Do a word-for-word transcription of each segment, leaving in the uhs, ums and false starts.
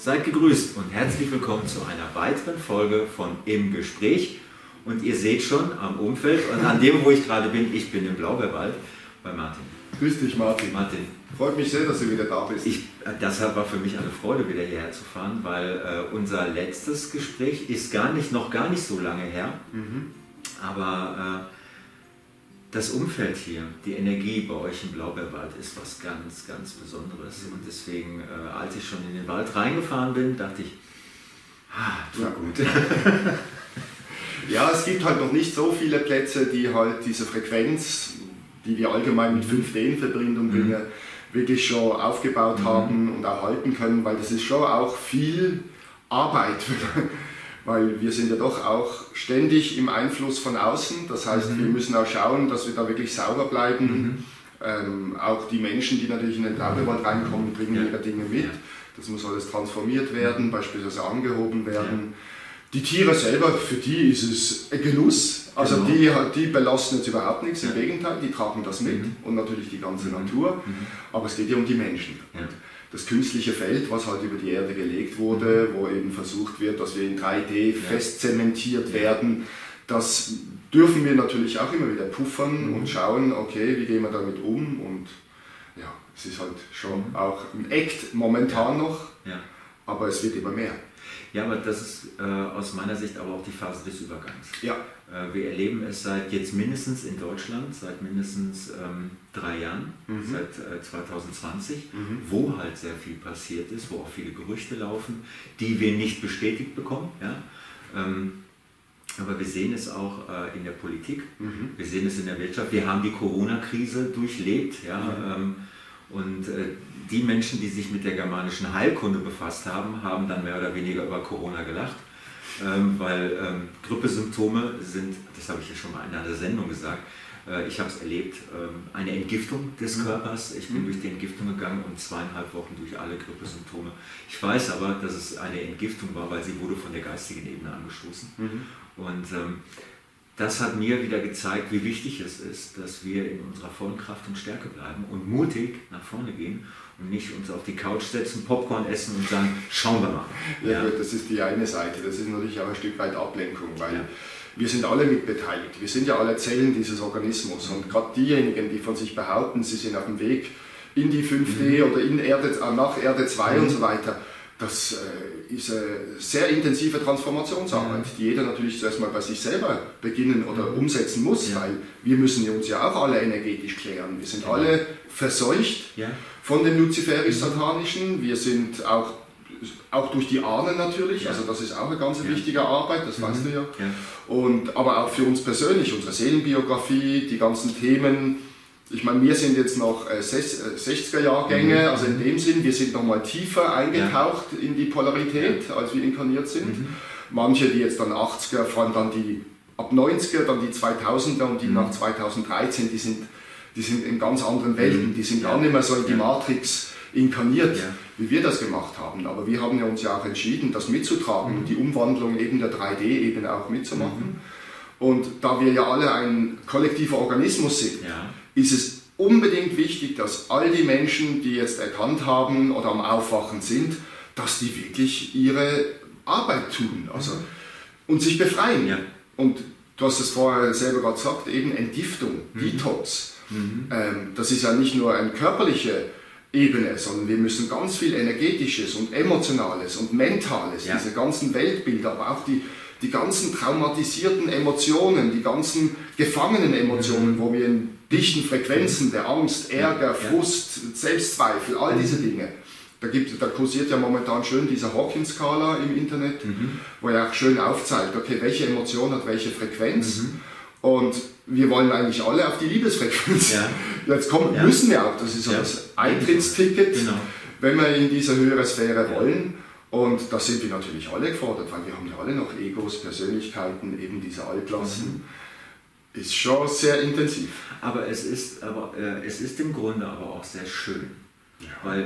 Seid gegrüßt und herzlich willkommen zu einer weiteren Folge von Im Gespräch. Und ihr seht schon am Umfeld und an dem, wo ich gerade bin, ich bin im Blaubeerwald bei Martin. Grüß dich, Martin. Martin. Freut mich sehr, dass du wieder da bist. Ich, deshalb war für mich eine Freude, wieder hierher zu fahren, weil äh, unser letztes Gespräch ist gar nicht, noch gar nicht so lange her. Mhm. Aber äh, das Umfeld hier, die Energie bei euch im Blaubeerwald ist was ganz, ganz Besonderes. Und deswegen, äh, als ich schon in den Wald reingefahren bin, dachte ich, ah, tut ja. gut. Ja, es gibt halt noch nicht so viele Plätze, die halt diese Frequenz, die wir allgemein mit fünf D in Verbindung bringen, mhm. wirklich schon aufgebaut mhm. haben und erhalten können, weil das ist schon auch viel Arbeit. Weil wir sind ja doch auch ständig im Einfluss von außen, das heißt, mhm. wir müssen auch schauen, dass wir da wirklich sauber bleiben. Mhm. Ähm, auch die Menschen, die natürlich in den Blaubeerwald reinkommen, bringen ja. ihre Dinge mit. Ja. Das muss alles transformiert werden, mhm. beispielsweise angehoben werden. Ja. Die Tiere selber, für die ist es ein Genuss, also genau. die, die belasten jetzt überhaupt nichts, ja. im Gegenteil, die tragen das mit mhm. und natürlich die ganze mhm. Natur, mhm. aber es geht ja um die Menschen. Ja. Das künstliche Feld, was halt über die Erde gelegt wurde, mhm. wo eben versucht wird, dass wir in drei D ja. fest zementiert werden, das dürfen wir natürlich auch immer wieder puffern mhm. und schauen, okay, wie gehen wir damit um, und ja, es ist halt schon mhm. auch ein Act momentan ja. noch, ja. aber es wird immer mehr. Ja, aber das ist äh, aus meiner Sicht aber auch die Phase des Übergangs. Ja. Äh, wir erleben es seit jetzt mindestens in Deutschland, seit mindestens ähm, drei Jahren, mhm. seit äh, zwanzig zwanzig, mhm. wo halt sehr viel passiert ist, wo auch viele Gerüchte laufen, die wir nicht bestätigt bekommen. Ja? Ähm, aber wir sehen es auch äh, in der Politik, mhm. wir sehen es in der Wirtschaft, wir haben die Corona-Krise durchlebt. Ja? Mhm. Ähm, und äh, die Menschen, die sich mit der germanischen Heilkunde befasst haben, haben dann mehr oder weniger über Corona gelacht, ähm, weil ähm, Grippesymptome sind, das habe ich ja schon mal in einer Sendung gesagt, äh, ich habe es erlebt, ähm, eine Entgiftung des mhm. Körpers. Ich bin mhm. durch die Entgiftung gegangen und zweieinhalb Wochen durch alle Grippesymptome. Ich weiß aber, dass es eine Entgiftung war, weil sie wurde von der geistigen Ebene angestoßen. Mhm. Und ähm, das hat mir wieder gezeigt, wie wichtig es ist, dass wir in unserer vollen Kraft und Stärke bleiben und mutig nach vorne gehen und nicht uns auf die Couch setzen, Popcorn essen und sagen, schauen wir mal. Ja, ja. Gut, das ist die eine Seite, das ist natürlich auch ein Stück weit Ablenkung, weil ja. wir sind alle mitbeteiligt, wir sind ja alle Zellen dieses Organismus, und gerade diejenigen, die von sich behaupten, sie sind auf dem Weg in die fünf D mhm. oder in Erde, nach Erde zwei mhm. und so weiter, das äh, ist eine sehr intensive Transformationsarbeit, ja. die jeder natürlich zuerst mal bei sich selber beginnen oder ja. umsetzen muss, ja. weil wir müssen uns ja auch alle energetisch klären. Wir sind ja. alle verseucht ja. von dem Luciferisch-Satanischen, wir sind auch, auch durch die Ahnen natürlich, ja. also das ist auch eine ganz ja. wichtige Arbeit, das mhm. weißt du ja. ja. Und, aber auch für uns persönlich, unsere Seelenbiografie, die ganzen Themen. Ich meine, wir sind jetzt noch äh, sechziger-Jahrgänge, mhm. also in dem Sinn, wir sind noch mal tiefer eingetaucht ja. in die Polarität, ja. als wir inkarniert sind. Mhm. Manche, die jetzt dann achtziger, vor allem dann die ab neunziger, dann die zweitausender und die mhm. nach zweitausenddreizehn, die sind, die sind in ganz anderen Welten, die sind ja. gar nicht mehr so in die ja. Matrix inkarniert, ja. wie wir das gemacht haben. Aber wir haben ja uns ja auch entschieden, das mitzutragen und mhm. die Umwandlung eben der drei D-Ebene auch mitzumachen. Mhm. Und da wir ja alle ein kollektiver Organismus sind, ja. ist es unbedingt wichtig, dass all die Menschen, die jetzt erkannt haben oder am Aufwachen sind, dass die wirklich ihre Arbeit tun, also, und sich befreien. Ja. Und du hast es vorher selber gerade gesagt, eben Entgiftung, mhm. Detox. Mhm. Ähm, das ist ja nicht nur eine körperliche Ebene, sondern wir müssen ganz viel Energetisches und Emotionales und Mentales, ja. diese ganzen Weltbilder, aber auch die die ganzen traumatisierten Emotionen, die ganzen gefangenen Emotionen, wo wir in dichten Frequenzen der Angst, Ärger, Frust, Selbstzweifel, all diese Dinge. Da, gibt, da kursiert ja momentan schön diese Hawkins-Skala im Internet, mhm. wo er auch schön aufzeigt, okay, welche Emotion hat welche Frequenz. Mhm. Und wir wollen eigentlich alle auf die Liebesfrequenz. Ja. Jetzt kommen, ja. müssen wir auch, das ist so ja. das Eintrittsticket, genau. wenn wir in diese höhere Sphäre ja. wollen. Und da sind wir natürlich alle gefordert, weil wir haben ja alle noch Egos, Persönlichkeiten, eben diese Altlasten. Mhm. Ist schon sehr intensiv. Aber es ist, aber, äh, es ist im Grunde aber auch sehr schön, ja. weil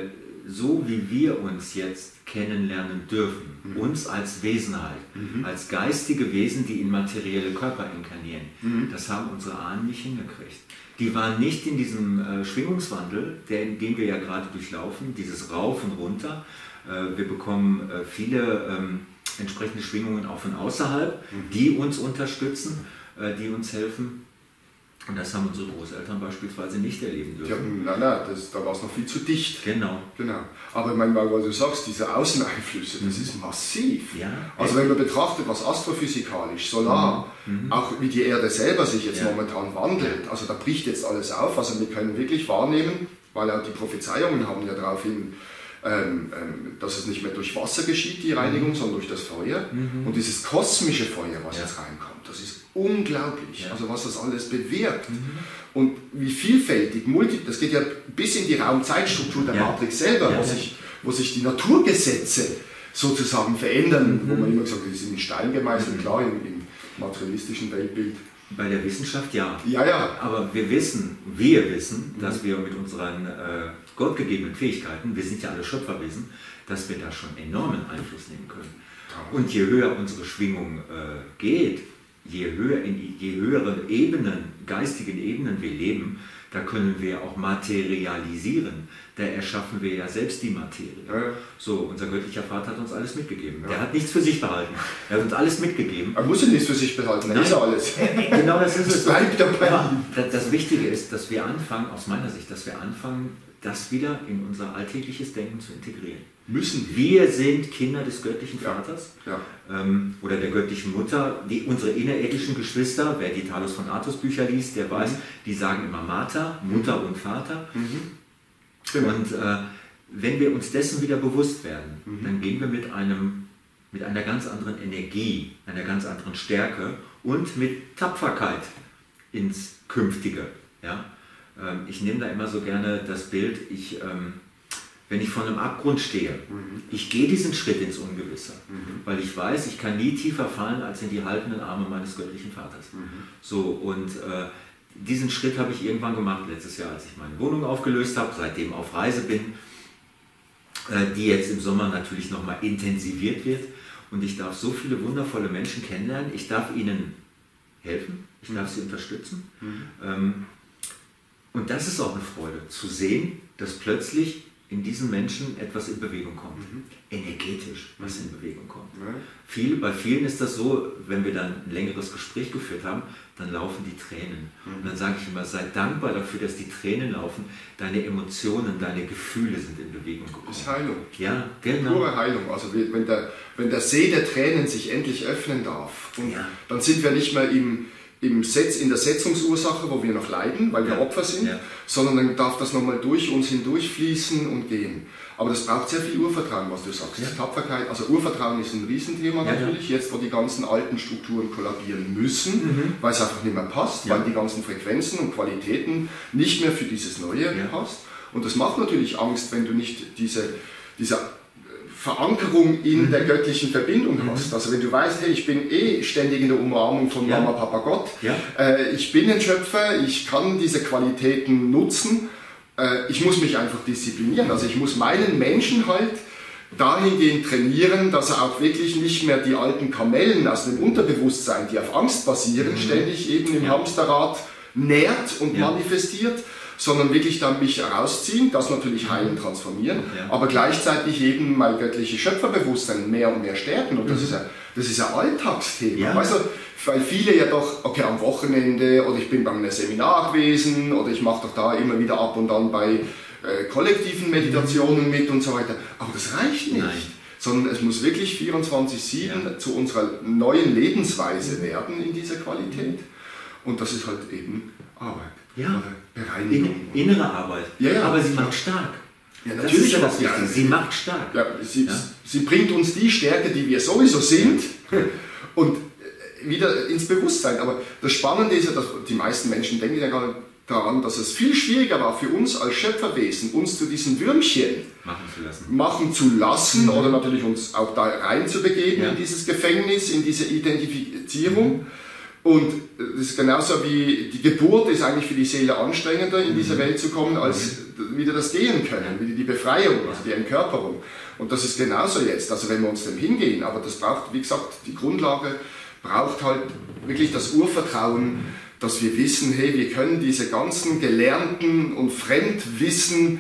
so wie wir uns jetzt kennenlernen dürfen, mhm. uns als Wesen halt, mhm. als geistige Wesen, die in materielle Körper inkarnieren, mhm. das haben unsere Ahnen nicht hingekriegt. Die waren nicht in diesem äh, Schwingungswandel, den, den wir ja gerade durchlaufen, dieses Rauf und Runter. Äh, wir bekommen äh, viele ähm, entsprechende Schwingungen auch von außerhalb, mhm. die uns unterstützen, äh, die uns helfen. Und das haben unsere Großeltern beispielsweise nicht erleben dürfen. Ja, nein, nein, das, da war es noch viel zu dicht. Genau. genau. Aber ich meine, weil du sagst, diese Außeneinflüsse, das ist massiv. Ja, also wenn man betrachtet, was astrophysikalisch, solar, mhm. auch wie die Erde selber sich jetzt ja. momentan wandelt, also da bricht jetzt alles auf, also wir können wirklich wahrnehmen, weil auch die Prophezeiungen haben ja darauf hin, ähm, ähm, dass es nicht mehr durch Wasser geschieht, die Reinigung, mhm. sondern durch das Feuer. Mhm. Und dieses kosmische Feuer, was ja. jetzt reinkommt, das ist unglaublich, ja. also was das alles bewirkt. Mhm. Und wie vielfältig, multi, das geht ja bis in die Raum-Zeit-Struktur der ja. Matrix selber, ja, wo, ja. Sich, wo sich die Naturgesetze sozusagen verändern, mhm. wo man immer gesagt hat, die sind in Stein gemeißelt, mhm. klar, im, im materialistischen Weltbild. Bei der Wissenschaft ja. Ja, ja. Aber wir wissen, wir wissen, mhm. dass wir mit unseren äh, gottgegebenen Fähigkeiten, wir sind ja alle Schöpferwesen, dass wir da schon enormen Einfluss nehmen können. Und je höher unsere Schwingung äh, geht, je höher in je höheren Ebenen, geistigen Ebenen wir leben, da können wir auch materialisieren. Da erschaffen wir ja selbst die Materie. Ja, ja. So, unser göttlicher Vater hat uns alles mitgegeben. Ja. Der hat nichts für sich behalten. Er hat uns alles mitgegeben. Er muss ja nichts für sich behalten, er ist ja alles. Genau, das ist es. Bleibt dabei. Ja, das Wichtige ist, dass wir anfangen, aus meiner Sicht, dass wir anfangen, das wieder in unser alltägliches Denken zu integrieren. Müssen. Wir sind Kinder des göttlichen Vaters ja. Ja. Ähm, oder der göttlichen Mutter. Die, unsere innerirdischen Geschwister, wer die Talos von Artus Bücher liest, der weiß, mhm. die sagen immer Mater, Mutter mhm. und Vater. Mhm. Genau. Und äh, wenn wir uns dessen wieder bewusst werden, mhm. dann gehen wir mit, einem, mit einer ganz anderen Energie, einer ganz anderen Stärke und mit Tapferkeit ins Künftige. Ja? Ähm, ich nehme da immer so gerne das Bild, ich... Ähm, wenn ich vor einem Abgrund stehe, mhm. ich gehe diesen Schritt ins Ungewisse, mhm. weil ich weiß, ich kann nie tiefer fallen als in die haltenden Arme meines göttlichen Vaters. Mhm. So, und äh, diesen Schritt habe ich irgendwann gemacht, letztes Jahr, als ich meine Wohnung aufgelöst habe, seitdem auf Reise bin, äh, die jetzt im Sommer natürlich nochmal intensiviert wird. Und ich darf so viele wundervolle Menschen kennenlernen, ich darf ihnen helfen, ich mhm. darf sie unterstützen. Mhm. Ähm, und das ist auch eine Freude, zu sehen, dass plötzlich in diesen Menschen etwas in Bewegung kommt, mhm. energetisch was in Bewegung kommt. Ja. Viel, bei vielen ist das so, wenn wir dann ein längeres Gespräch geführt haben, dann laufen die Tränen. Mhm. Und dann sage ich immer, sei dankbar dafür, dass die Tränen laufen, deine Emotionen, deine Gefühle sind in Bewegung gekommen. Das ist Heilung. Ja, genau. Pure Heilung. Also wenn der, wenn der See der Tränen sich endlich öffnen darf, und ja. dann sind wir nicht mehr im Im Setz, in der Setzungsursache, wo wir noch leiden, weil wir ja. Opfer sind, ja. sondern dann darf das nochmal durch uns hindurch fließen und gehen. Aber das braucht sehr viel Urvertrauen, was du sagst. Ja. Tapferkeit, also Urvertrauen ist ein Riesenthema ja, natürlich, ja. jetzt wo die ganzen alten Strukturen kollabieren müssen, mhm. weil es einfach nicht mehr passt, ja. weil die ganzen Frequenzen und Qualitäten nicht mehr für dieses Neue ja. passt. Und das macht natürlich Angst, wenn du nicht diese, diese Verankerung in mhm. der göttlichen Verbindung mhm. hast. Also wenn du weißt, hey, ich bin eh ständig in der Umarmung von ja. Mama, Papa, Gott, ja. äh, ich bin ein Schöpfer, ich kann diese Qualitäten nutzen, äh, ich muss mich einfach disziplinieren. Also ich muss meinen Menschen halt dahingehend trainieren, dass er auch wirklich nicht mehr die alten Kamellen aus dem Unterbewusstsein, die auf Angst basieren, mhm. ständig eben im ja. Hamsterrad nährt und ja. manifestiert, sondern wirklich dann mich herausziehen, das natürlich heilen, transformieren, ja. aber gleichzeitig eben mein göttliches Schöpferbewusstsein mehr und mehr stärken. Und das mhm. ist ein, das ist ein Alltagsthema. Ja. Also, weil viele ja doch, okay, am Wochenende oder ich bin bei einem Seminar gewesen oder ich mache doch da immer wieder ab und an bei äh, kollektiven Meditationen mhm. mit und so weiter. Aber das reicht nicht. Nein. Sondern es muss wirklich vierundzwanzig sieben ja. zu unserer neuen Lebensweise werden in dieser Qualität. Und das ist halt eben Arbeit. Ja, Bereinigung. In, innere Arbeit. Ja, ja, aber sie klar. macht stark. Ja, natürlich das ist ja das Wichtige. Sie macht stark. Ja, sie, ja. sie bringt uns die Stärke, die wir sowieso sind, und wieder ins Bewusstsein. Aber das Spannende ist ja, dass die meisten Menschen denken ja gar nicht daran, dass es viel schwieriger war für uns als Schöpferwesen, uns zu diesen Würmchen machen zu lassen, machen zu lassen mhm. oder natürlich uns auch da rein zu begeben ja. in dieses Gefängnis, in diese Identifizierung. Mhm. Und das ist genauso wie die Geburt ist eigentlich für die Seele anstrengender, in diese Welt zu kommen, als wieder das Gehen können, wieder die Befreiung, also die Entkörperung. Und das ist genauso jetzt, also wenn wir uns dem hingehen, aber das braucht, wie gesagt, die Grundlage braucht halt wirklich das Urvertrauen, dass wir wissen, hey, wir können diese ganzen gelernten und Fremdwissen,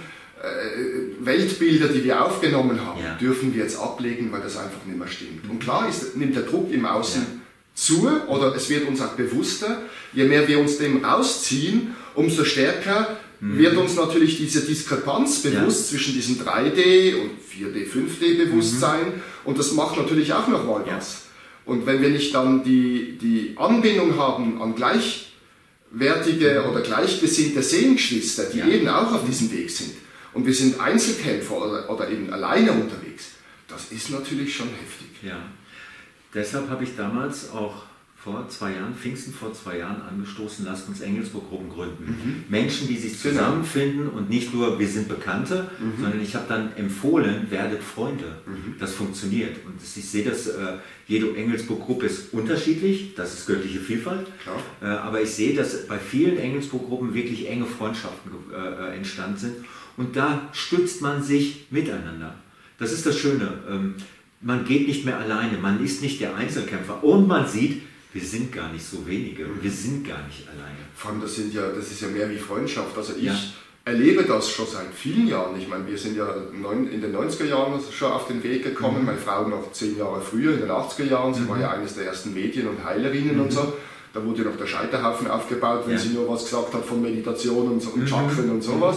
äh, Weltbilder, die wir aufgenommen haben, ja. dürfen wir jetzt ablegen, weil das einfach nicht mehr stimmt. Und klar ist, nimmt der Druck im Außen ja. zu, oder es wird uns auch bewusster, je mehr wir uns dem rausziehen, umso stärker mhm. wird uns natürlich diese Diskrepanz bewusst ja. zwischen diesem drei D und vier D, fünf D Bewusstsein mhm. und das macht natürlich auch nochmal ja. was. Und wenn wir nicht dann die, die Anbindung haben an gleichwertige mhm. oder gleichgesinnte Seelengeschwister, die ja. eben auch auf diesem Weg sind, und wir sind Einzelkämpfer oder, oder eben alleine unterwegs, das ist natürlich schon heftig. Ja. Deshalb habe ich damals auch vor zwei Jahren, Pfingsten vor zwei Jahren angestoßen, lasst uns Engelsburg-Gruppen gründen. Mhm. Menschen, die sich zusammenfinden und nicht nur, wir sind Bekannte, mhm. sondern ich habe dann empfohlen, werdet Freunde. Mhm. Das funktioniert. Und ich sehe, dass äh, jede Engelsburg-Gruppe ist unterschiedlich, das ist göttliche Vielfalt, äh, aber ich sehe, dass bei vielen Engelsburg-Gruppen wirklich enge Freundschaften äh, entstanden sind und da stützt man sich miteinander. Das ist das Schöne. Ähm, Man geht nicht mehr alleine, man ist nicht der Einzelkämpfer und man sieht, wir sind gar nicht so wenige, wir sind gar nicht alleine. Vor allem, das, sind ja, das ist ja mehr wie Freundschaft. Also ich ja. erlebe das schon seit vielen Jahren. Ich meine, wir sind ja in den neunziger Jahren schon auf den Weg gekommen, mhm. meine Frau noch zehn Jahre früher, in den achtziger Jahren. Sie mhm. war ja eines der ersten Medien- und Heilerinnen mhm. und so. Da wurde noch der Scheiterhaufen aufgebaut, wenn ja. sie nur was gesagt hat von Meditation und, und mhm. Chakren und sowas.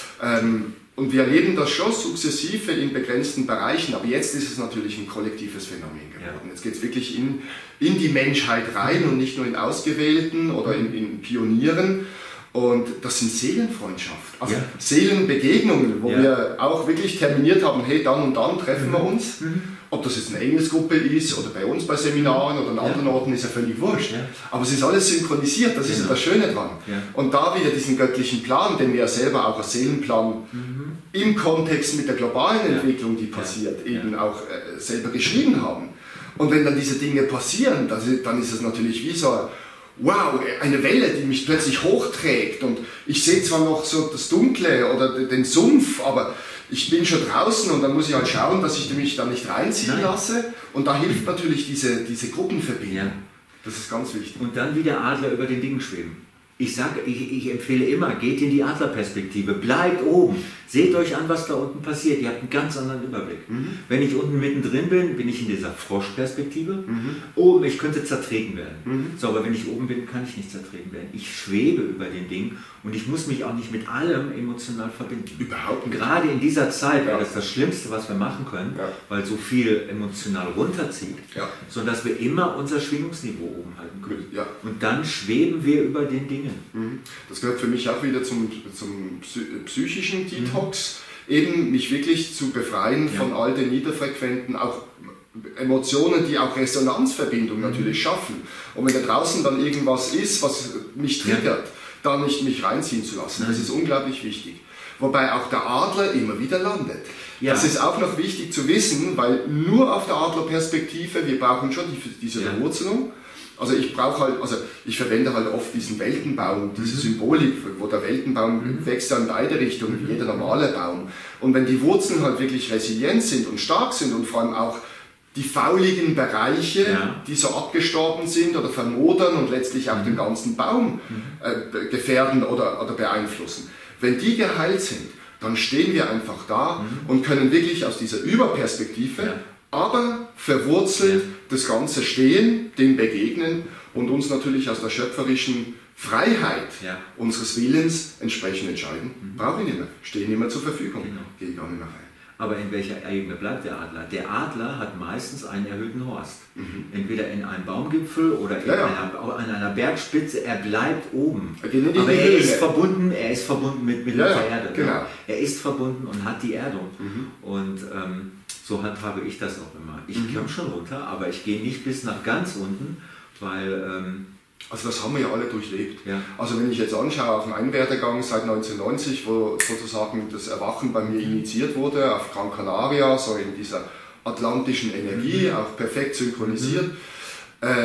Ähm, Und wir erleben das schon sukzessive in begrenzten Bereichen, aber jetzt ist es natürlich ein kollektives Phänomen geworden. Ja. Jetzt geht es wirklich in, in die Menschheit rein und nicht nur in Ausgewählten oder in, in Pionieren. Und das sind Seelenfreundschaften, also ja. Seelenbegegnungen, wo ja. wir auch wirklich terminiert haben, hey, dann und dann treffen mhm. wir uns. Mhm. Ob das jetzt eine Engelsgruppe ist oder bei uns bei Seminaren oder an anderen ja. Orten, ist ja völlig wurscht. Ja. Aber es ist alles synchronisiert, das genau. ist ja das Schöne dran. Ja. Und da wieder diesen göttlichen Plan, den wir ja selber auch als Seelenplan mhm. im Kontext mit der globalen ja. Entwicklung, die passiert, ja. eben auch äh, selber geschrieben haben. Und wenn dann diese Dinge passieren, das, dann ist es natürlich wie so, wow, eine Welle, die mich plötzlich hochträgt und ich sehe zwar noch so das Dunkle oder den Sumpf, aber ich bin schon draußen und dann muss ich halt schauen, dass ich mich da nicht reinziehen Nein. lasse. Und da hilft natürlich diese, diese Gruppenverbindung. Ja. Das ist ganz wichtig. Und dann wie der Adler über den Dingen schweben. Ich, sage, ich, ich empfehle immer, geht in die Adlerperspektive, bleibt oben, seht euch an, was da unten passiert, ihr habt einen ganz anderen Überblick. Mhm. Wenn ich unten mittendrin bin, bin ich in dieser Froschperspektive, mhm. oben, ich könnte zertreten werden. Mhm. So, aber wenn ich oben bin, kann ich nicht zertreten werden. Ich schwebe über den Dingen und ich muss mich auch nicht mit allem emotional verbinden. Überhaupt nicht. Gerade in dieser Zeit wäre ja. das das Schlimmste, was wir machen können, ja. weil so viel emotional runterzieht, ja. sondern dass wir immer unser Schwingungsniveau oben halten können. Ja. Und dann schweben wir über den Dingen. Das gehört für mich auch wieder zum, zum psychischen Detox, mhm. eben mich wirklich zu befreien ja. von all den niederfrequenten, auch Emotionen, die auch Resonanzverbindung mhm. natürlich schaffen. Und wenn da draußen dann irgendwas ist, was mich triggert, ja. da nicht mich reinziehen zu lassen, mhm. das ist unglaublich wichtig. Wobei auch der Adler immer wieder landet. Ja. Das ist auch noch wichtig zu wissen, weil nur auf der Adlerperspektive, wir brauchen schon die, diese ja. Verwurzelung. Also ich brauche halt, also ich verwende halt oft diesen Weltenbaum, diese mhm. Symbolik, wo der Weltenbaum mhm. wächst ja in beide Richtungen, wie jeder normale Baum. Und wenn die Wurzeln halt wirklich resilient sind und stark sind und vor allem auch die fauligen Bereiche, ja. die so abgestorben sind oder vermodern und letztlich auch mhm. den ganzen Baum äh, gefährden oder, oder beeinflussen, wenn die geheilt sind, dann stehen wir einfach da mhm. und können wirklich aus dieser Überperspektive ja. aber verwurzelt ja. das Ganze stehen, dem begegnen und uns natürlich aus der schöpferischen Freiheit ja. unseres Willens entsprechend entscheiden. Mhm. Brauche ich nicht mehr, stehe nicht mehr zur Verfügung, genau. gehe gar nicht mehr rein. Aber in welcher Ebene bleibt der Adler? Der Adler hat meistens einen erhöhten Horst. Mhm. Entweder in einem Baumgipfel oder in ja, ja. Einer, an einer Bergspitze. Er bleibt oben. Er Aber er ist verbunden, er ist verbunden mit, mit ja, der Erde. Genau. Er ist verbunden und hat die Erdung. Mhm. Und ähm, so handhabe ich das auch immer. Ich mhm. komme schon runter, aber ich gehe nicht bis nach ganz unten, weil... Ähm, Also das haben wir ja alle durchlebt. Ja. Also wenn ich jetzt anschaue auf meinen Werdegang seit neunzehnhundertneunzig, wo sozusagen das Erwachen bei mir initiiert wurde, auf Gran Canaria, so in dieser atlantischen Energie, mhm. auch perfekt synchronisiert, mhm. äh,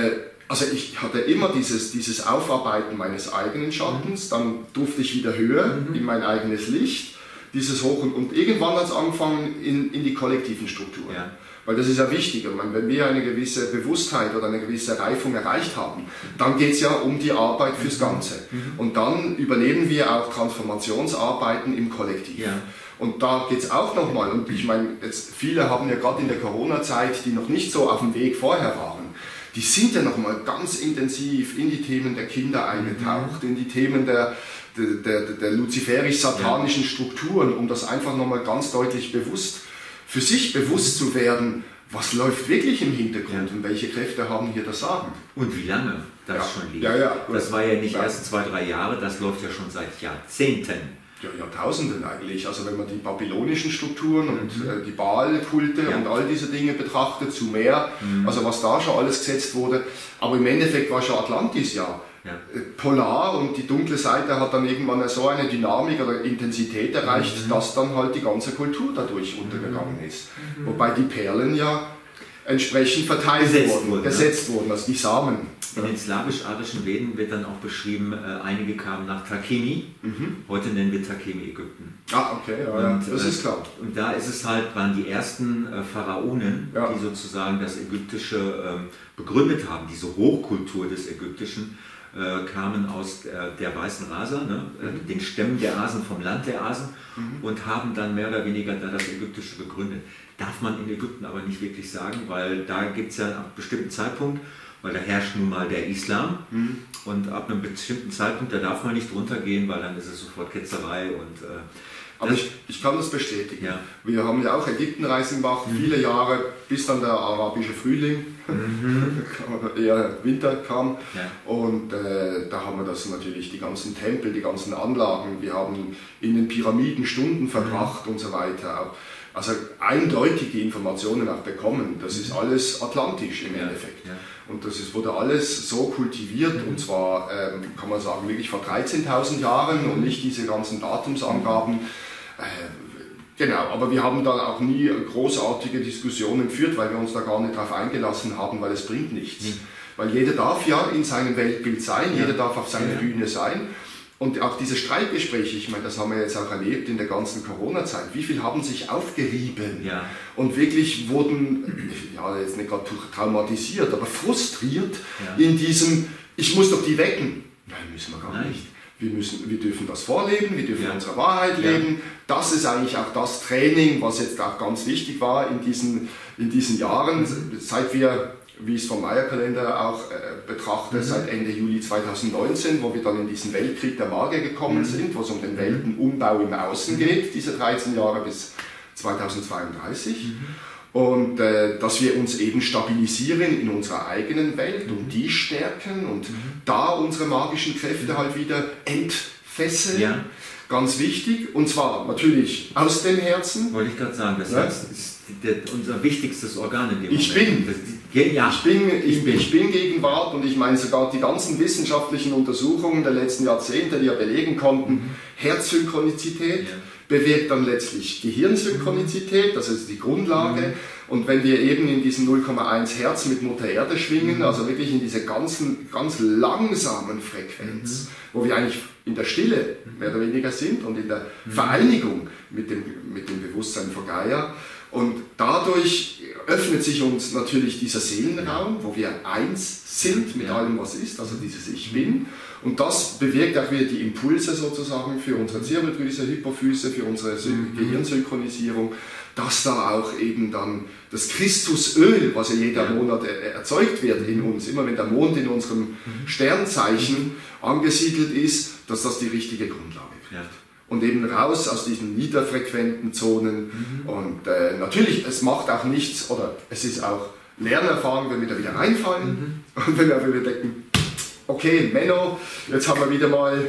Also ich hatte immer dieses, dieses Aufarbeiten meines eigenen Schattens, dann durfte ich wieder höher mhm. in mein eigenes Licht, dieses Hoch und, und irgendwann hat es angefangen in, in die kollektiven Strukturen. Ja. Weil das ist ja wichtig. Ich meine, wenn wir eine gewisse Bewusstheit oder eine gewisse Reifung erreicht haben, dann geht es ja um die Arbeit fürs Ganze. Mhm. Und dann übernehmen wir auch Transformationsarbeiten im Kollektiv. Ja. Und da geht es auch nochmal, und ich meine, jetzt viele haben ja gerade in der Corona-Zeit, die noch nicht so auf dem Weg vorher waren, die sind ja nochmal ganz intensiv in die Themen der Kinder eingetaucht, in die Themen der, der, der, der luziferisch-satanischen Strukturen, um das einfach nochmal ganz deutlich bewusst, für sich bewusst zu werden, was läuft wirklich im Hintergrund ja. und welche Kräfte haben hier das Sagen. Und wie lange das ja. schon liegt. Ja, ja. Das war ja nicht ja. erst zwei, drei Jahre, das läuft ja schon seit Jahrzehnten. Ja, Jahrtausenden eigentlich. Also wenn man die babylonischen Strukturen und äh, die Baal-Kulte ja. und all diese Dinge betrachtet, Sumer, mhm. also was da schon alles gesetzt wurde. Aber im Endeffekt war schon Atlantis ja, ja. Äh, polar, und die dunkle Seite hat dann irgendwann so eine Dynamik oder Intensität erreicht, mhm. dass dann halt die ganze Kultur dadurch mhm. untergegangen ist. Mhm. Wobei die Perlen ja entsprechend verteilt gesetzt wurden, wurden, gesetzt ja. wurden, also die Samen. In den slawisch-arischen Veden wird dann auch beschrieben, äh, einige kamen nach Takemi, mhm. heute nennen wir Takemi Ägypten. Ah, okay, ja, und, das äh, ist klar. Und da ist es halt, waren die ersten äh, Pharaonen, ja. die sozusagen das Ägyptische äh, begründet haben, diese Hochkultur des Ägyptischen, äh, kamen aus äh, der weißen Raser, ne? mhm. den Stämmen der Asen, vom Land der Asen, mhm. und haben dann mehr oder weniger da das Ägyptische gegründet. Darf man in Ägypten aber nicht wirklich sagen, weil da gibt es ja einen bestimmten Zeitpunkt, weil da herrscht nun mal der Islam mhm. und ab einem bestimmten Zeitpunkt, da darf man nicht runtergehen, weil dann ist es sofort Ketzerei. Und, äh, aber ich, ich kann das bestätigen. Ja. Wir haben ja auch Ägyptenreisen gemacht, mhm. viele Jahre, bis dann der arabische Frühling, mhm. eher Winter kam. Ja. Und äh, da haben wir das natürlich, die ganzen Tempel, die ganzen Anlagen, wir haben in den Pyramiden Stunden verbracht mhm. und so weiter. Also eindeutige Informationen auch bekommen. Das ist alles atlantisch im ja. Endeffekt. Ja. Und das ist, wurde alles so kultiviert, mhm. und zwar, ähm, kann man sagen, wirklich vor dreizehntausend Jahren und nicht diese ganzen Datumsangaben. Äh, genau, aber wir haben da auch nie großartige Diskussionen geführt, weil wir uns da gar nicht darauf eingelassen haben, weil es bringt nichts. Mhm. Weil jeder darf ja in seinem Weltbild sein, ja. jeder darf auf seiner ja. Bühne sein. Und auch diese Streitgespräche, ich meine, das haben wir jetzt auch erlebt in der ganzen Corona-Zeit, wie viel haben sich aufgerieben ja. und wirklich wurden, ja jetzt nicht gerade traumatisiert, aber frustriert ja. in diesem, ich muss doch die wecken. Nein, müssen wir gar Nein. nicht. Wir, müssen, wir dürfen das vorleben, wir dürfen ja. unsere Wahrheit ja. leben. Das ist eigentlich auch das Training, was jetzt auch ganz wichtig war in diesen, in diesen Jahren, mhm. seit wir, wie ich es vom Maya-Kalender auch äh, betrachte, mhm. seit Ende Juli zweitausendneunzehn, wo wir dann in diesen Weltkrieg der Waage gekommen mhm. sind, wo es um den Weltenumbau im Außen mhm. geht, diese dreizehn Jahre bis zweitausendzweiunddreißig. Mhm. Und äh, dass wir uns eben stabilisieren in unserer eigenen Welt mhm. und die stärken und mhm. da unsere magischen Kräfte mhm. halt wieder entfesseln. Ja. Ganz wichtig, und zwar natürlich aus dem Herzen. Wollte ich gerade sagen, das ja. Herz ist der, unser wichtigstes Organ in dem ich Moment. Bin. Ja, ich, bin, ich, bin, ich bin Gegenwart, und ich meine sogar die ganzen wissenschaftlichen Untersuchungen der letzten Jahrzehnte, die ja belegen konnten, mhm. Herzsynchronizität ja. bewirkt dann letztlich Gehirnsynchronizität, das ist die Grundlage. Mhm. Und wenn wir eben in diesen null Komma eins Hertz mit Mutter Erde schwingen, mhm. also wirklich in diese ganzen, ganz langsamen Frequenz, mhm. wo wir eigentlich in der Stille mehr oder weniger sind und in der mhm. Vereinigung mit dem, mit dem Bewusstsein von Gaia, und dadurch öffnet sich uns natürlich dieser Seelenraum, wo wir eins sind mit ja. allem, was ist, also dieses Ich Bin. Und das bewirkt auch wieder die Impulse sozusagen für unsere Zirbeldrüse, Hypophyse, für unsere mhm. Gehirnsynchronisierung, dass da auch eben dann das Christusöl, was ja jeder ja. Monat erzeugt wird in uns, immer wenn der Mond in unserem mhm. Sternzeichen angesiedelt ist, dass das die richtige Grundlage wird. Ja. Und eben raus aus diesen niederfrequenten Zonen. Mhm. Und äh, natürlich, es macht auch nichts, oder es ist auch Lernerfahrung, wenn wir da wieder reinfallen mhm. und wenn wir wieder denken, okay, Menno, jetzt haben wir wieder mal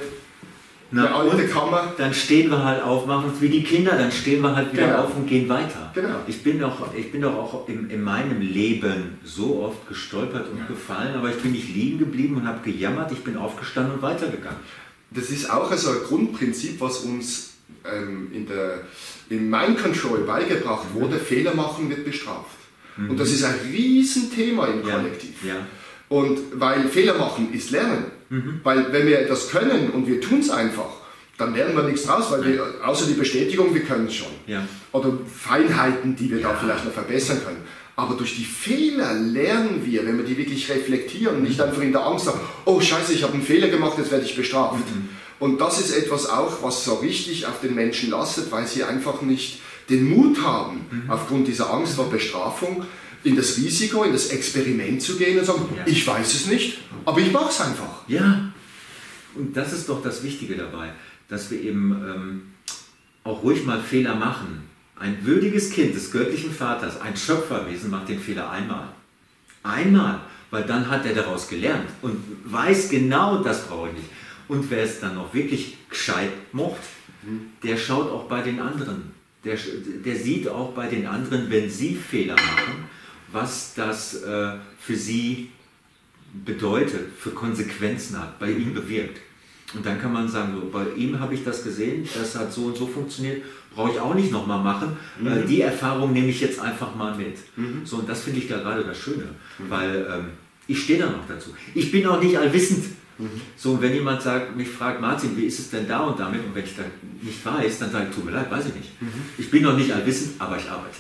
Na, eine alte Kammer. Dann stehen wir halt auf, machen es wie die Kinder, dann stehen wir halt wieder genau. auf und gehen weiter. Genau. Ich bin doch, ich bin doch auch in, in meinem Leben so oft gestolpert und ja. gefallen, aber ich bin nicht liegen geblieben und habe gejammert, ich bin aufgestanden und weitergegangen. Das ist auch so ein Grundprinzip, was uns ähm, in der, im Mind Control beigebracht wurde. Mhm. Fehler machen wird bestraft. Mhm. Und das ist ein Riesenthema im Kollektiv. Ja. Ja. Und weil Fehler machen ist Lernen. Mhm. Weil wenn wir etwas können und wir tun es einfach, dann lernen wir nichts draus, weil wir, außer die Bestätigung, wir können es schon. Ja. Oder Feinheiten, die wir ja. da vielleicht noch verbessern können. Aber durch die Fehler lernen wir, wenn wir die wirklich reflektieren, nicht einfach in der Angst sagen, oh Scheiße, ich habe einen Fehler gemacht, jetzt werde ich bestraft. Mhm. Und das ist etwas auch, was so richtig auf den Menschen lastet, weil sie einfach nicht den Mut haben, mhm. aufgrund dieser Angst vor Bestrafung, in das Risiko, in das Experiment zu gehen und sagen, ja. ich weiß es nicht, aber ich mache es einfach. Ja, und das ist doch das Wichtige dabei, dass wir eben ähm, auch ruhig mal Fehler machen. Ein würdiges Kind des göttlichen Vaters, ein Schöpferwesen, macht den Fehler einmal. Einmal, weil dann hat er daraus gelernt und weiß genau, das brauche ich nicht. Und wer es dann noch wirklich gescheit macht, der schaut auch bei den anderen. Der, der sieht auch bei den anderen, wenn sie Fehler machen, was das äh, für sie bedeutet, für Konsequenzen hat, bei ihm bewirkt. Und dann kann man sagen, so, bei ihm habe ich das gesehen, das hat so und so funktioniert, brauche ich auch nicht nochmal machen. Mhm. Äh, die Erfahrung nehme ich jetzt einfach mal mit. Mhm. So, und das finde ich da gerade das Schöne, mhm. weil ähm, ich stehe da noch dazu. Ich bin auch nicht allwissend. Mhm. So, und wenn jemand sagt, mich fragt, Martin, wie ist es denn da und damit? Und wenn ich dann nicht weiß, dann sage ich, tut mir leid, weiß ich nicht. Mhm. Ich bin noch nicht allwissend, aber ich arbeite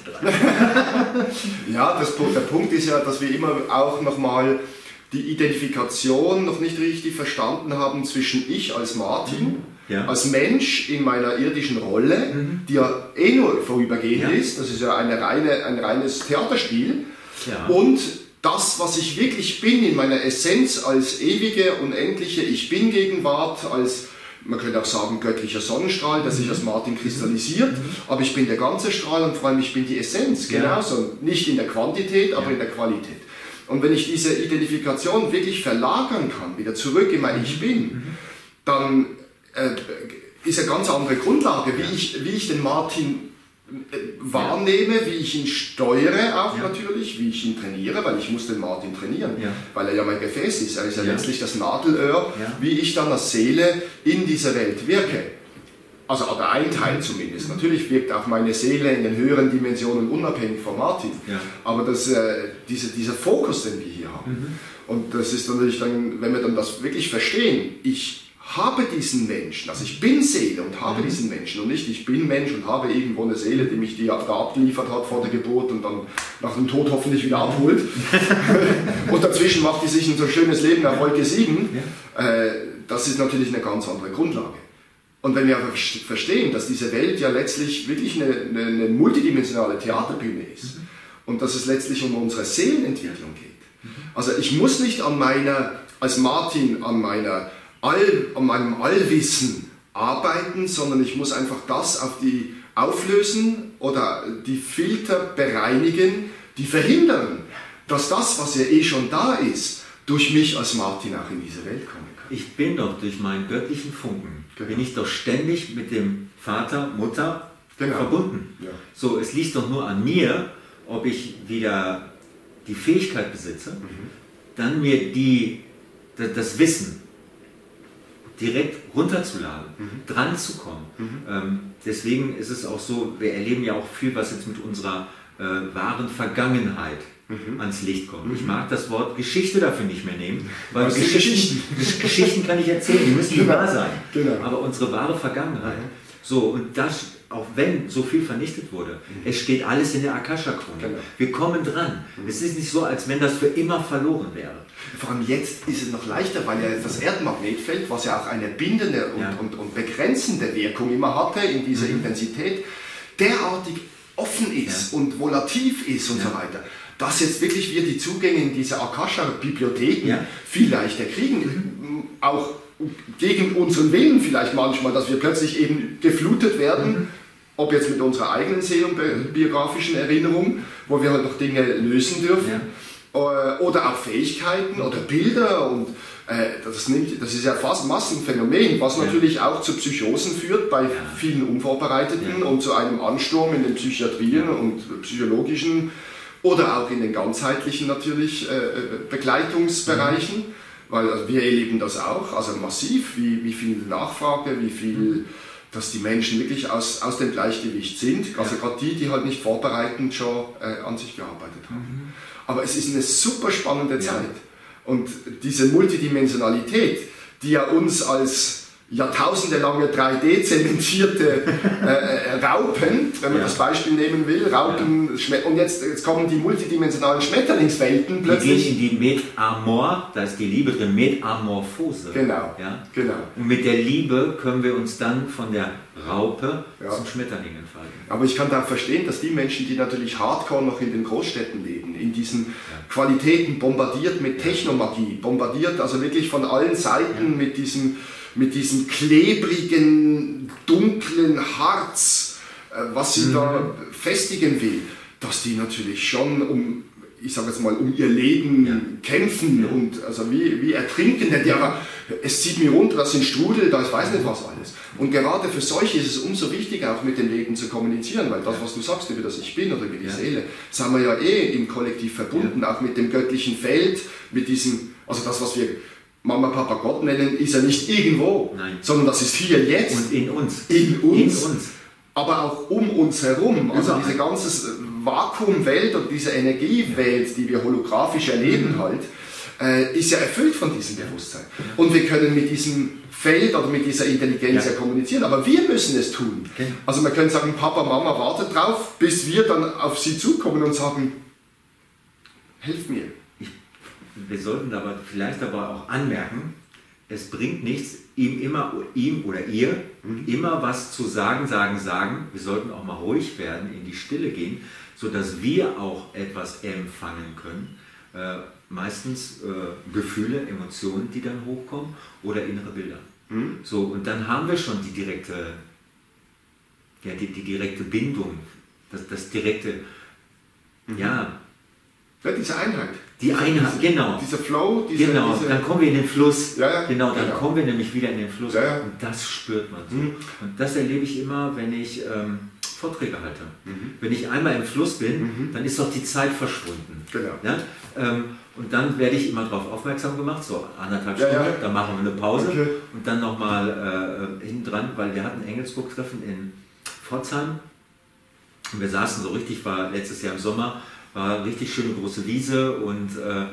dran. Ja, das, der Punkt ist ja, dass wir immer auch nochmal die Identifikation noch nicht richtig verstanden haben zwischen ich als Martin, ja. als Mensch in meiner irdischen Rolle, mhm. die ja eh nur vorübergehend ja. ist, das ist ja eine reine, ein reines Theaterspiel, ja. und das, was ich wirklich bin in meiner Essenz als ewige, unendliche Ich-Bin-Gegenwart, als, man könnte auch sagen, göttlicher Sonnenstrahl, der mhm. sich als Martin kristallisiert, mhm. aber ich bin der ganze Strahl und vor allem ich bin die Essenz, ja. genauso, nicht in der Quantität, aber ja. in der Qualität. Und wenn ich diese Identifikation wirklich verlagern kann, wieder zurück in mein Ich Bin, mhm. dann äh, ist eine ganz andere Grundlage, wie, ja. ich, wie ich den Martin äh, wahrnehme, ja. wie ich ihn steuere auch ja. natürlich, wie ich ihn trainiere, weil ich muss den Martin trainieren, ja. weil er ja mein Gefäß ist, er ist ja, ja. letztlich das Nadelöhr, ja. wie ich dann als Seele in dieser Welt wirke. Also oder ein Teil zumindest. Natürlich wirkt auch meine Seele in den höheren Dimensionen unabhängig von Martin. Ja. Aber das, äh, diese, dieser Fokus, den wir hier haben. Mhm. Und das ist natürlich dann, wenn wir dann das wirklich verstehen, ich habe diesen Menschen, also ich bin Seele und habe mhm. diesen Menschen und nicht ich bin Mensch und habe irgendwo eine Seele, die mich die da abgeliefert hat vor der Geburt und dann nach dem Tod hoffentlich wieder abholt. Und dazwischen macht die sich ein so schönes Leben auf Wolke sieben. Ja. Äh, das ist natürlich eine ganz andere Grundlage. Und wenn wir aber verstehen, dass diese Welt ja letztlich wirklich eine, eine, eine multidimensionale Theaterbühne ist mhm. und dass es letztlich um unsere Seelenentwicklung geht. Mhm. Also ich muss nicht an meiner, als Martin, an, meiner All, an meinem Allwissen arbeiten, sondern ich muss einfach das auf die auflösen oder die Filter bereinigen, die verhindern, dass das, was ja eh schon da ist, durch mich als Martin auch in diese Welt kommen kann. Ich bin doch durch meinen göttlichen Funken, genau. bin ich doch ständig mit dem Vater, Mutter genau. verbunden. Ja. So, es liegt doch nur an mir, ob ich wieder die Fähigkeit besitze, mhm. dann mir die, das Wissen direkt runterzuladen, mhm. dran zu kommen. Mhm. Ähm, deswegen ist es auch so, wir erleben ja auch viel, was jetzt mit unserer äh, wahren Vergangenheit Mhm. ans Licht kommt. Mhm. Ich mag das Wort Geschichte dafür nicht mehr nehmen, weil Geschichten, Geschichten kann ich erzählen, die müssen nicht wahr sein. Genau. Aber unsere wahre Vergangenheit. Mhm. So, und das, auch wenn so viel vernichtet wurde, mhm. es steht alles in der Akasha-Chronik. Genau. Wir kommen dran. Mhm. Es ist nicht so, als wenn das für immer verloren wäre. Vor allem jetzt ist es noch leichter, weil ja das Erdmagnetfeld, was ja auch eine bindende und, ja. und, und begrenzende Wirkung immer hatte in dieser mhm. Intensität, derartig offen ist ja. und volativ ist und ja. so weiter, dass jetzt wirklich wir die Zugänge in diese Akasha-Bibliotheken ja. viel leichter kriegen, mhm. auch gegen unseren Willen vielleicht manchmal, dass wir plötzlich eben geflutet werden, mhm. ob jetzt mit unserer eigenen seelenbiografischen Erinnerung, wo wir halt noch Dinge lösen dürfen, ja. oder auch Fähigkeiten oder Bilder und äh, das, nimmt, das ist ja fast ein Massenphänomen, was ja. natürlich auch zu Psychosen führt bei ja. vielen Unvorbereiteten ja. und zu einem Ansturm in den Psychiatrien ja. und psychologischen oder auch in den ganzheitlichen natürlich äh, Begleitungsbereichen, mhm. weil also wir erleben das auch, also massiv, wie, wie viel Nachfrage, wie viel, mhm. dass die Menschen wirklich aus, aus dem Gleichgewicht sind, also ja. gerade die, die halt nicht vorbereitend schon äh, an sich gearbeitet haben. Mhm. Aber es ist eine super spannende Zeit. Ja. Und diese Multidimensionalität, die ja uns als jahrtausendelange drei D zementierte äh, Raupen, wenn man ja. das Beispiel nehmen will, Raupen, ja. und jetzt, jetzt kommen die multidimensionalen Schmetterlingswelten plötzlich. Die gehen in die Metamor, da ist die Liebe drin, Metamorphose. Genau, ja? genau. Und mit der Liebe können wir uns dann von der Raupe ja. zum Schmetterling entfalten. Aber ich kann da verstehen, dass die Menschen, die natürlich hardcore noch in den Großstädten leben, in diesen ja. Qualitäten bombardiert mit Technomagie, bombardiert also wirklich von allen Seiten ja. mit diesem mit diesem klebrigen, dunklen Harz, was sie mhm. da festigen will, dass die natürlich schon um, ich sage jetzt mal, um ihr Leben ja. kämpfen ja. und also wie, wie Ertrinkende, die aber, es zieht mir runter, das sind Strudel, da ist weiß nicht was alles. Und gerade für solche ist es umso wichtiger, auch mit dem Leben zu kommunizieren, weil das, was du sagst über das Ich Bin oder über die ja. Seele, sind wir ja eh im Kollektiv verbunden, ja. auch mit dem göttlichen Feld, mit diesem, also das, was wir Mama, Papa, Gott nennen, ist ja nicht irgendwo, Nein. sondern das ist hier jetzt. Und in uns. In uns. In uns. Aber auch um uns herum. Also Überall. Diese ganze Vakuumwelt und diese Energiewelt, die wir holographisch erleben mhm. halt, äh, ist ja erfüllt von diesem Bewusstsein. Ja. Und wir können mit diesem Feld oder mit dieser Intelligenz ja, ja kommunizieren, aber wir müssen es tun. Okay. Also man könnte sagen, Papa, Mama, wartet drauf, bis wir dann auf sie zukommen und sagen, helf mir. Wir sollten aber vielleicht aber auch anmerken, es bringt nichts, ihm immer, ihm oder ihr mhm. immer was zu sagen, sagen, sagen. Wir sollten auch mal ruhig werden, in die Stille gehen, sodass wir auch etwas empfangen können. Äh, meistens äh, Gefühle, Emotionen, die dann hochkommen oder innere Bilder. Mhm. So, und dann haben wir schon die direkte, ja, die, die direkte Bindung, das, das direkte, mhm. ja, ja, diese Einheit. Die Einheit, diese, genau. Dieser Flow, diese, genau, diese dann kommen wir in den Fluss. Ja, ja, genau, dann genau. kommen wir nämlich wieder in den Fluss. Ja, ja. Und das spürt man so. Mhm. Und das erlebe ich immer, wenn ich ähm, Vorträge halte. Mhm. Wenn ich einmal im Fluss bin, mhm. dann ist doch die Zeit verschwunden. Genau. Ja? Ähm, und dann werde ich immer darauf aufmerksam gemacht, so anderthalb ja, Stunden, ja. dann machen wir eine Pause okay. und dann nochmal äh, hinten dran, weil wir hatten ein Engelsburg-Treffen in Pforzheim und wir saßen so richtig, war letztes Jahr im Sommer, war eine richtig schöne große Wiese und äh,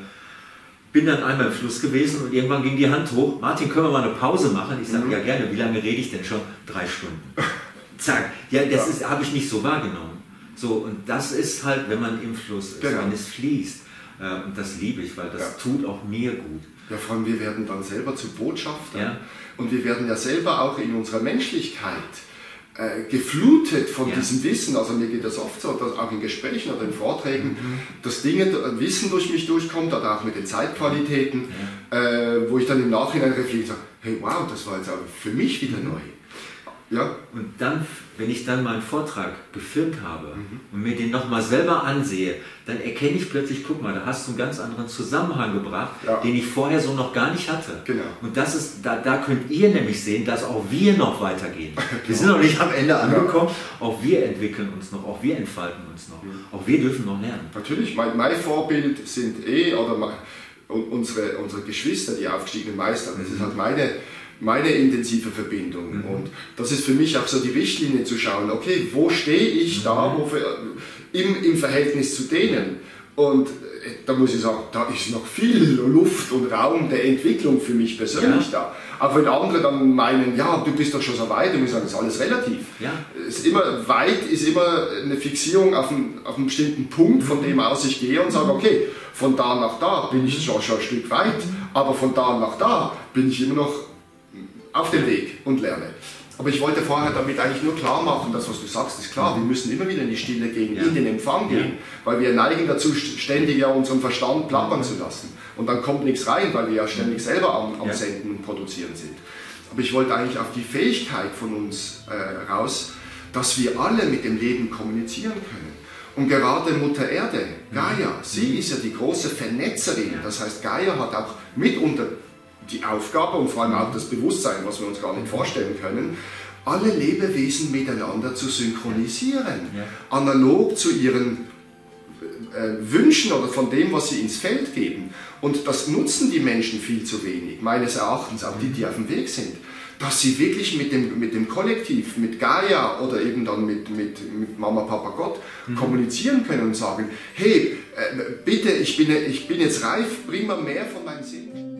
bin dann einmal im Fluss gewesen und irgendwann ging die Hand hoch. Martin, können wir mal eine Pause machen? Ich sage, mhm. ja gerne. Wie lange rede ich denn schon? Drei Stunden. Zack. Ja, das ja. habe ich nicht so wahrgenommen. So, und das ist halt, wenn man im Fluss ist, genau. wenn es fließt. Äh, und das liebe ich, weil das ja. tut auch mir gut. Ja, vor allem wir werden dann selber zu Botschaftern. Ja. Und wir werden ja selber auch in unserer Menschlichkeit Äh, geflutet von ja. diesem Wissen. Also mir geht das oft so, dass auch in Gesprächen oder in Vorträgen, mhm. dass Dinge, Wissen durch mich durchkommt, oder auch mit den Zeitqualitäten, ja. äh, wo ich dann im Nachhinein reflektiere, sage, hey wow, das war jetzt aber für mich wieder mhm. neu. Ja. Und dann, wenn ich dann meinen Vortrag gefilmt habe mhm. und mir den nochmal selber ansehe, dann erkenne ich plötzlich, guck mal, da hast du einen ganz anderen Zusammenhang gebracht, ja. den ich vorher so noch gar nicht hatte. Genau. Und das ist, da, da könnt ihr nämlich sehen, dass auch wir noch weitergehen. Wir sind noch nicht am Ende angekommen, ja. auch wir entwickeln uns noch, auch wir entfalten uns noch, mhm. auch wir dürfen noch lernen. Natürlich, mein, mein Vorbild sind eh, oder mein, unsere, unsere Geschwister, die aufgestiegenen Meister, das mhm. ist halt meine meine intensive Verbindung. Mhm. Und das ist für mich auch so die Richtlinie zu schauen, okay, wo stehe ich mhm. da wo für, im, im Verhältnis zu denen? Und da muss ich sagen, da ist noch viel Luft und Raum der Entwicklung für mich persönlich ja. da. Auch wenn andere dann meinen, ja, du bist doch schon so weit, und ich sage, das ist alles relativ. Ja. Ist immer, weit ist immer eine Fixierung auf einen, auf einen bestimmten Punkt, von dem aus ich gehe und sage, okay, von da nach da bin ich schon, schon ein Stück weit, aber von da nach da bin ich immer noch auf dem Weg und lerne. Aber ich wollte vorher damit eigentlich nur klar machen, das was du sagst ist klar, wir müssen immer wieder in die Stille gehen, ja. in den Empfang gehen, ja. weil wir neigen dazu, ständig ja unseren Verstand plappern ja. zu lassen. Und dann kommt nichts rein, weil wir ja ständig selber am, am ja. Senden und Produzieren sind. Aber ich wollte eigentlich auf die Fähigkeit von uns äh, raus, dass wir alle mit dem Leben kommunizieren können. Und gerade Mutter Erde, Gaia, sie ist ja die große Vernetzerin. Das heißt, Gaia hat auch mitunter die Aufgabe und vor allem auch das Bewusstsein, was wir uns gar nicht vorstellen können, alle Lebewesen miteinander zu synchronisieren, ja. analog zu ihren äh, Wünschen oder von dem, was sie ins Feld geben. Und das nutzen die Menschen viel zu wenig, meines Erachtens, auch die, die auf dem Weg sind. dass sie wirklich mit dem, mit dem Kollektiv, mit Gaia oder eben dann mit, mit, mit Mama, Papa, Gott mhm. kommunizieren können und sagen, hey, äh, bitte, ich bin, ich bin jetzt reif, bring mal mehr von meinem Sinn.